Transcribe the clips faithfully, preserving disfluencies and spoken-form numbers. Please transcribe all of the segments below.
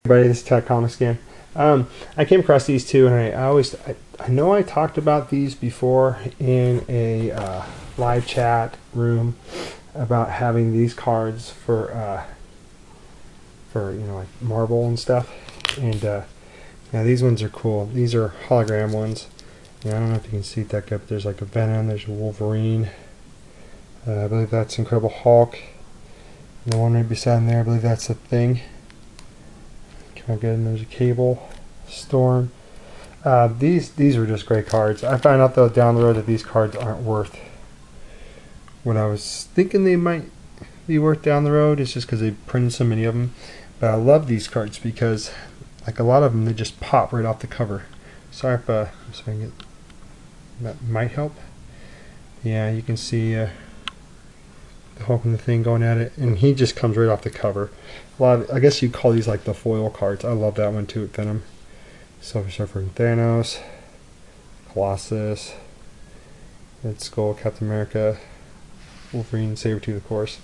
Everybody, this is Tech Comics again. Um, I came across these two, and I, I always, I, I know I talked about these before in a uh, live chat room about having these cards for, uh, for you know, like Marvel and stuff. And uh, yeah, these ones are cool. These are hologram ones. Yeah, I don't know if you can see it that good, but there's like a Venom, there's a Wolverine. Uh, I believe that's Incredible Hulk. And the one right beside him there, I believe that's the Thing. Kind of good. And there's a Cable, Storm. Uh, these these were just great cards. I found out though down the road that these cards aren't worth what I was thinking they might be worth down the road. It's just because they printed so many of them. But I love these cards because, like a lot of them, they just pop right off the cover. Sorry if uh, so I can get, that might help. Yeah, you can see uh, the Hulk and the Thing going at it, and he just comes right off the cover. A lot of, I guess you call these like the foil cards. I love that one too. Venom, Silver Surfer, and Thanos, Colossus, Red Skull, Captain America, Wolverine, Sabretooth, of course.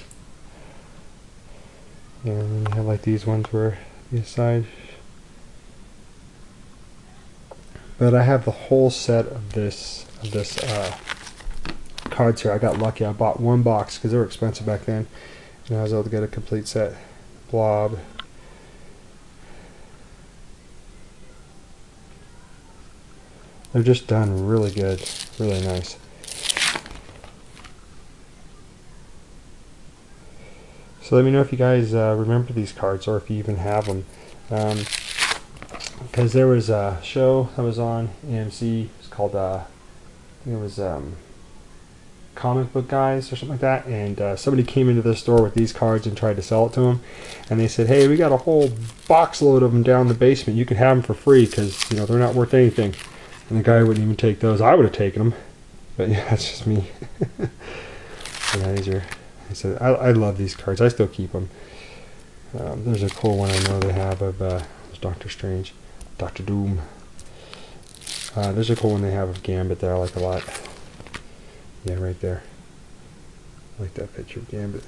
And then you have like these ones where the side. But I have the whole set of this of this uh, cards here. I got lucky. I bought one box because they were expensive back then, and I was able to get a complete set. Blob. They're just done really good, really nice. So let me know if you guys uh, remember these cards or if you even have them. Um, because there was a show that was on A M C. It's called uh, I think it was um, Comic Book Guys or something like that, and uh, somebody came into the store with these cards and tried to sell it to them, and they said, hey, we got a whole box load of them down in the basement, you can have them for free because you know they're not worth anything. And the guy wouldn't even take those. I would have taken them, but yeah, that's just me. Yeah, these are, I said, I, I love these cards. I still keep them. Um, there's a cool one I know they have of uh, Doctor Strange, Doctor Doom. Uh, there's a cool one they have of Gambit that I like a lot. Yeah, right there. I like that picture of Gambit.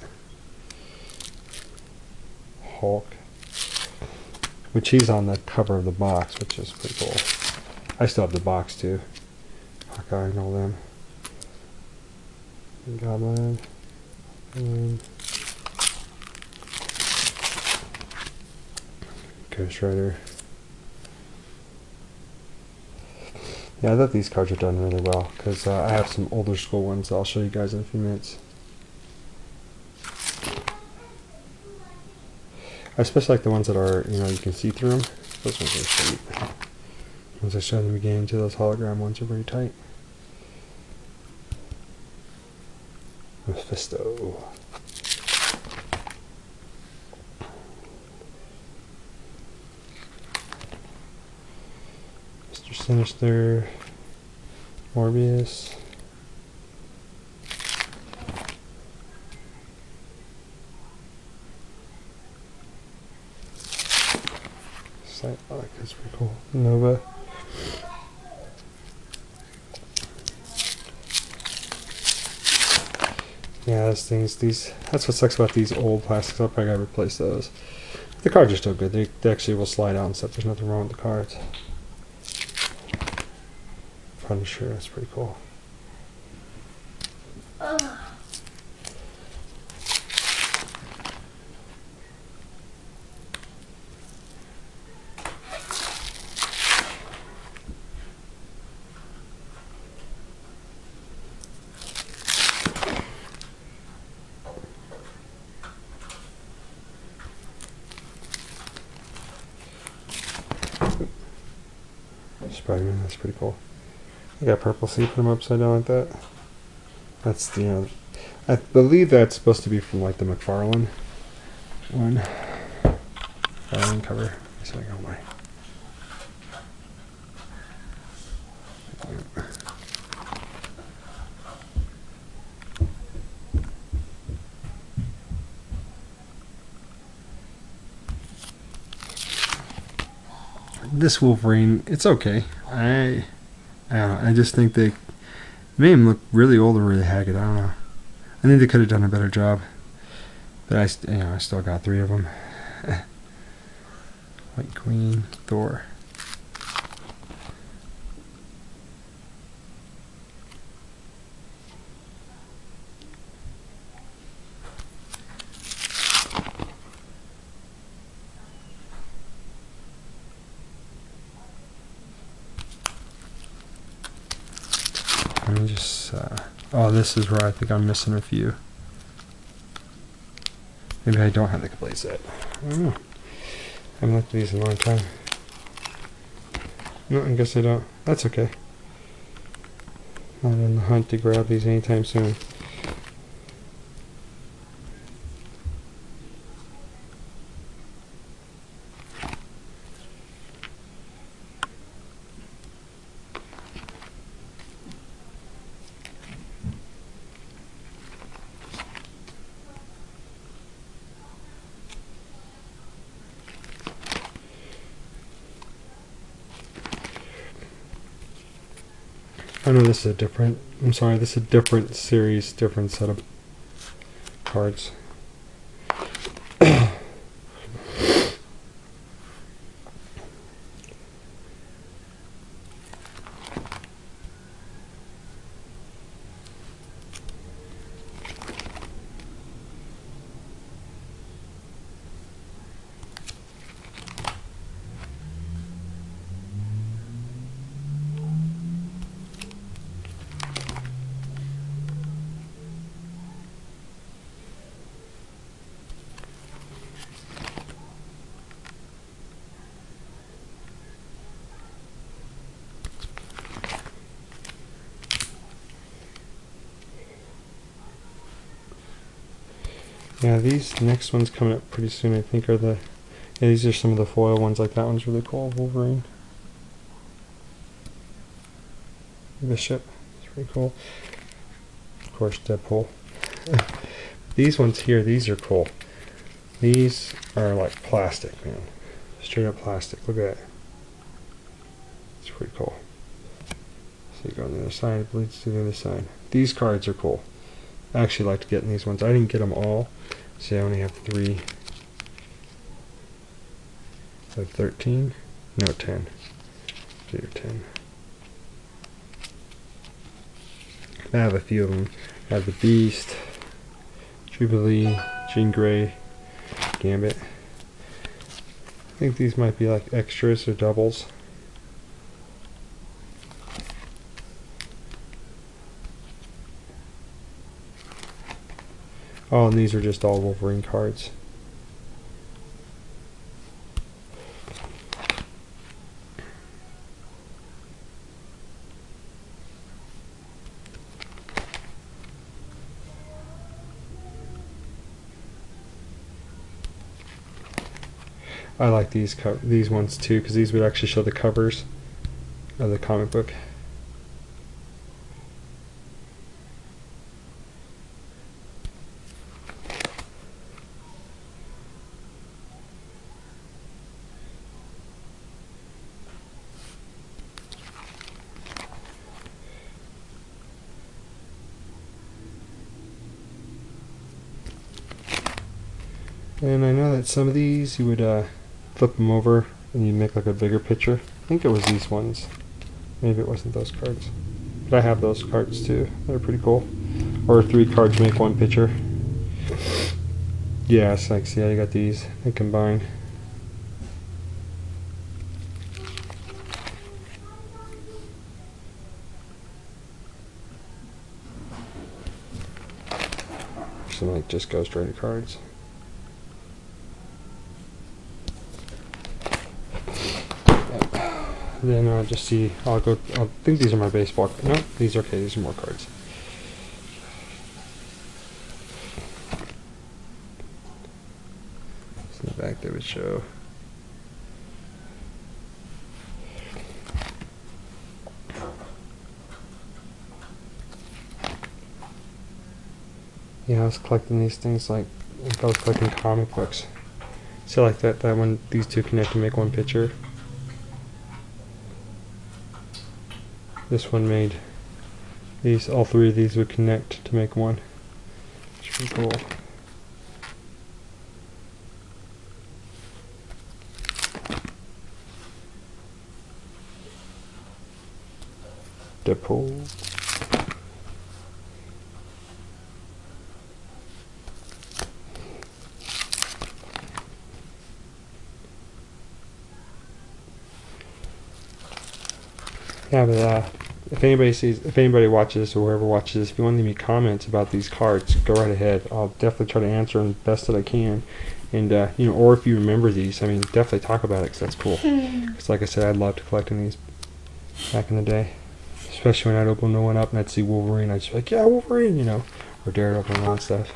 Hulk. Which he's on the cover of the box, which is pretty cool. I still have the box too. Hawkeye and all them. And Goblin. And Ghost Rider. Yeah, I thought these cards are done really well because uh, I have some older school ones that I'll show you guys in a few minutes. I especially like the ones that are, you know, you can see through them. Those ones are sweet. The ones I showed in the beginning too, those hologram ones are pretty tight. Mephisto. Mister Sinister. Morbius. Psylocke, that's pretty cool. Nova. Yeah, those things, these, that's what sucks about these old plastics. I'll probably gotta replace those. The cards are still good. They, they actually will slide out and stuff. There's nothing wrong with the cards. Punisher, that's pretty cool. Ugh. Spider-Man, that's pretty cool. I got Purple Sea, put them upside down like that. That's the, you know, I believe that's supposed to be from like the McFarlane one. McFarlane cover. So I got my. This Wolverine, it's okay. I, I don't know. I just think they made him look really old or really haggard. I don't know. I think they could have done a better job. But I, you know, I still got three of them. White Queen, Thor. Let me just, uh, oh, this is where I think I'm missing a few. Maybe I don't have the complete set. I don't know. I haven't looked at these in a long time. No, I guess I don't. That's okay. Not in the hunt to grab these anytime soon. I know this is a different, I'm sorry, this is a different series, different set of cards. Yeah, these next ones coming up pretty soon, I think, are the, yeah, these are some of the foil ones. Like that one's really cool, Wolverine. Bishop, it's pretty cool. Of course, Deadpool. These ones here, these are cool. These are like plastic, man. Straight up plastic. Look at that. It's pretty cool. So you go on the other side, it bleeds to the other side. These cards are cool. I actually like to get in these ones. I didn't get them all. See, I only have three. So thirteen? No, ten. Eight or ten. I have a few of them. I have the Beast, Jubilee, Jean Grey, Gambit. I think these might be like extras or doubles. Oh, and these are just all Wolverine cards. I like these co these ones too, because these would actually show the covers of the comic book. And I know that some of these you would uh, flip them over and you make like a bigger picture. I think it was these ones. Maybe it wasn't those cards. But I have those cards too. They're pretty cool. Or three cards make one picture. Yeah, it's like, see how you got these. They combine. Some like just Ghost Rider cards. Then I'll just see, I'll go, I think these are my baseball cards. No, these are okay, these are more cards. So in the back they would show. Yeah, I was collecting these things like, like I was collecting comic books. So like that, that one, these two connect to make one picture. This one made these, all three of these would connect to make one. It's pretty cool. Deadpool. Yeah, but uh, if anybody sees, if anybody watches or whoever watches this, if you want to leave me comments about these cards, go right ahead. I'll definitely try to answer them the best that I can. And uh, you know, or if you remember these, I mean, definitely talk about it because that's cool. Because like I said, I'd love to collecting these back in the day, especially when I'd open one up and I'd see Wolverine. I'd just be like, yeah, Wolverine, you know, or Daredevil and all that stuff.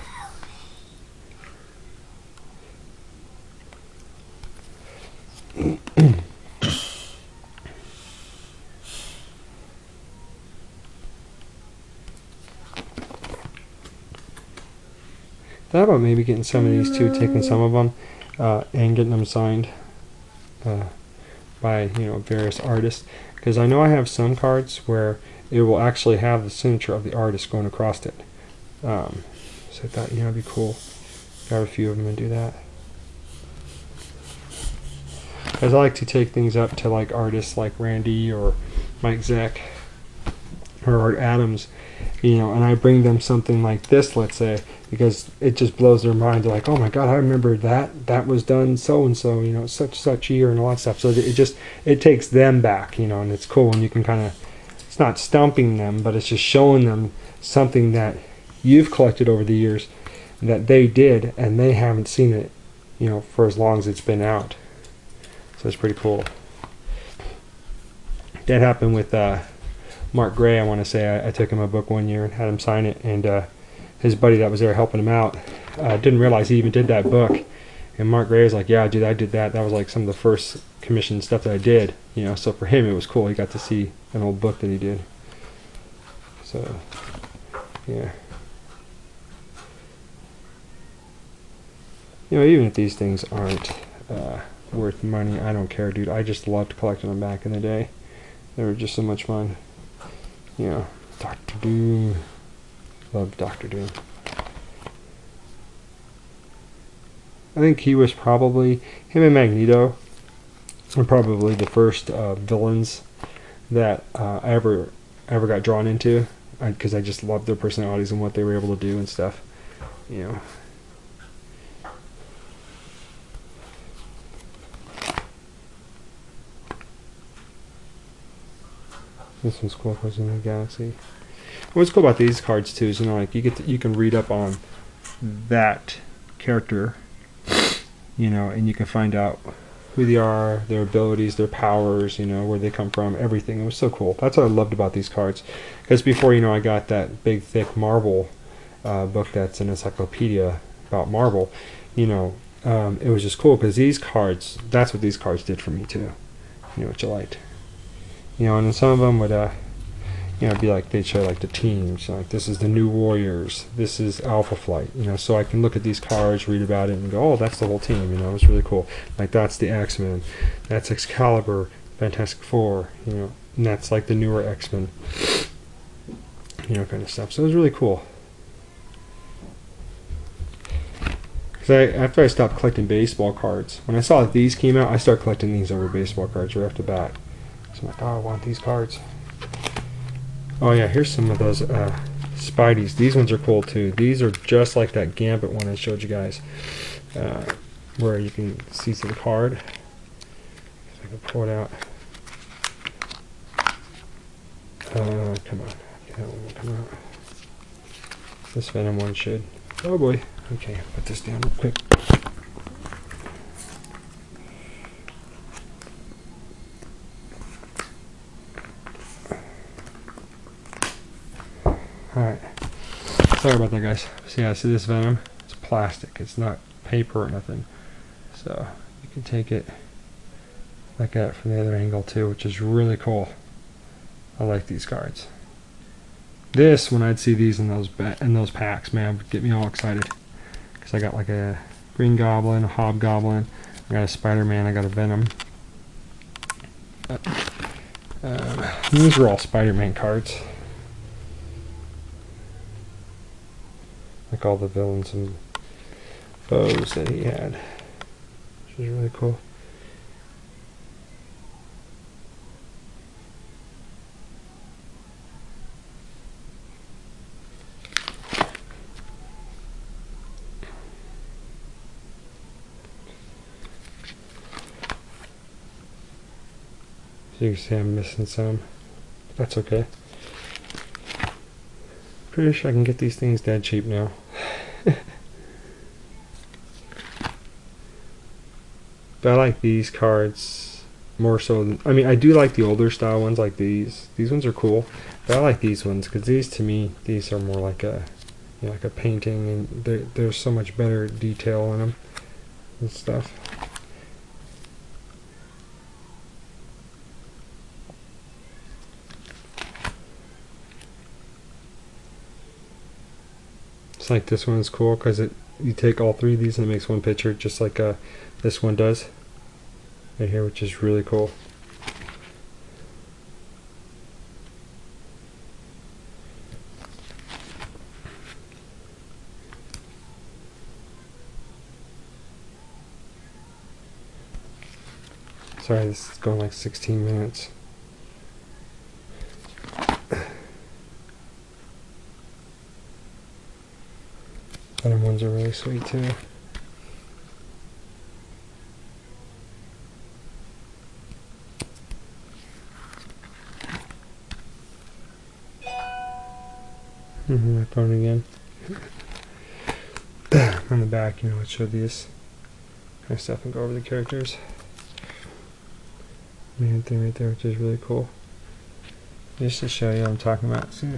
Thought about maybe getting some of these too, taking some of them uh, and getting them signed uh, by you know various artists, because I know I have some cards where it will actually have the signature of the artist going across it. Um, so I thought you know it'd be cool. Got a few of them and do that. As I like to take things up to like artists like Randy or Mike Zeck or Art Adams, you know, and I bring them something like this, let's say, because it just blows their mind. They're like, oh my god, I remember that that was done so and so, you know, such such year and all that stuff. So it just it takes them back, you know, and it's cool when you can kind of, it's not stumping them, but it's just showing them something that you've collected over the years that they did and they haven't seen it, you know, for as long as it's been out. So it's pretty cool. That happened with uh Mark Gray. I want to say I, I took him a book one year and had him sign it, and uh, his buddy that was there helping him out uh, didn't realize he even did that book. And Mark Gray was like, yeah dude, I did that. That was like some of the first commissioned stuff that I did, you know. So for him it was cool. He got to see an old book that he did. So yeah, you know, even if these things aren't uh, worth money, I don't care, dude. I just loved collecting them back in the day. They were just so much fun. You know, Doctor Doom. Love Doctor Doom. I think he was probably, him and Magneto were probably the first uh, villains that uh, I ever ever got drawn into, because I, I just loved their personalities and what they were able to do and stuff. You know. This one's cool, President of the Galaxy. What's cool about these cards too is, you know, like you get to, you can read up on that character, you know, and you can find out who they are, their abilities, their powers, you know, where they come from, everything. It was so cool. That's what I loved about these cards. Because before, you know, I got that big, thick Marvel uh, book that's an encyclopedia about Marvel, you know, um, it was just cool because these cards, that's what these cards did for me too. You know, which I liked. You know, and then some of them would, uh, you know, be like, they'd show like the teams, like this is the New Warriors, this is Alpha Flight, you know, so I can look at these cards, read about it, and go, oh, that's the whole team, you know. It was really cool. Like, that's the X-Men, that's Excalibur, Fantastic Four, you know, and that's like the newer X-Men, you know, kind of stuff. So it was really cool. Because I, after I stopped collecting baseball cards, when I saw that these came out, I started collecting these over baseball cards right off the bat. So I'm like, oh, I want these cards. Oh yeah, here's some of those uh, Spideys. These ones are cool too. These are just like that Gambit one I showed you guys, uh, where you can see through the card. If I can pull it out. Uh, come on, that one will come out. This Venom one should. Oh boy. Okay, put this down real quick. Alright, sorry about that, guys. So yeah, see this Venom? It's plastic, it's not paper or nothing. So you can take it like that from the other angle too, which is really cool. I like these cards. This, when I'd see these in those ba in those packs, man, would get me all excited. Because I got like a Green Goblin, a Hobgoblin, I got a Spider-Man, I got a Venom. Uh, uh, these are all Spider-Man cards. Like all the villains and foes that he had, which is really cool. So you can see I'm missing some. That's okay. Pretty sure I can get these things dead cheap now. But I like these cards more so than, I mean, I do like the older style ones like these. These ones are cool, but I like these ones because these, to me, these are more like a, you know, like a painting, and there's so much better detail in them and stuff. It's like this one is cool because it you take all three of these and it makes one picture, just like uh, this one does right here, which is really cool. Sorry, this is going like sixteen minutes. Other ones are really sweet too. Mm-hmm, my phone again. On the back, you know, it showed these kind of stuff and go over the characters. Main thing right there, which is really cool. Just to show you what I'm talking about. See?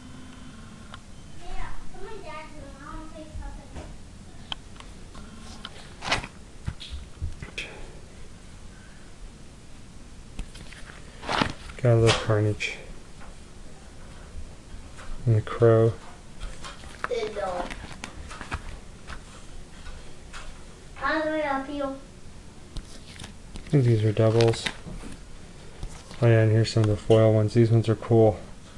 Got a little Carnage. And the Crow. I think these are doubles. Oh yeah, and here's some of the foil ones. These ones are cool.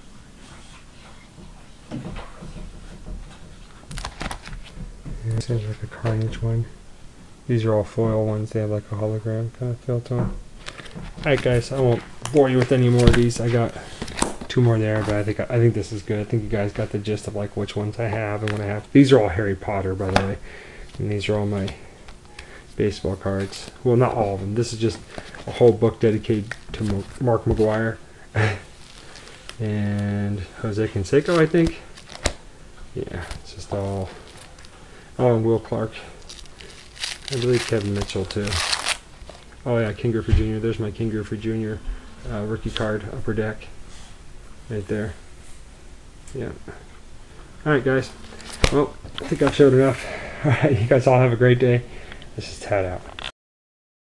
Yeah, this is like a Carnage one. These are all foil ones. They have like a hologram kind of feel to them. Alright guys, I won't bore you with any more of these. I got two more there, but I think I think this is good. I think you guys got the gist of like which ones I have and what I have. These are all Harry Potter, by the way, and these are all my baseball cards. Well, not all of them. This is just a whole book dedicated to Mark McGwire and Jose Canseco, I think. Yeah, it's just all. Oh, and Will Clark. I believe Kevin Mitchell too. Oh yeah, King Griffey Junior There's my King Griffey Junior Uh, rookie card, upper deck, right there. Yeah. All right, guys. Well, I think I've showed enough. All right, you guys all have a great day. This is Tad out.